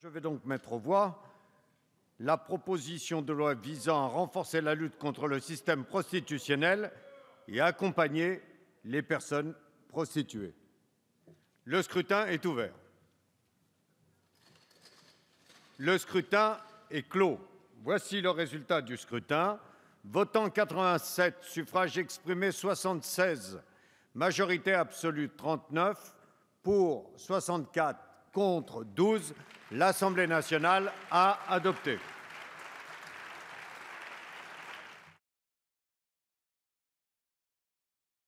Je vais donc mettre aux voix la proposition de loi visant à renforcer la lutte contre le système prostitutionnel et à accompagner les personnes prostituées. Le scrutin est ouvert. Le scrutin est clos. Voici le résultat du scrutin. Votant 87, suffrages exprimés 76, majorité absolue 39, pour 64, contre 12. L'Assemblée nationale a adopté.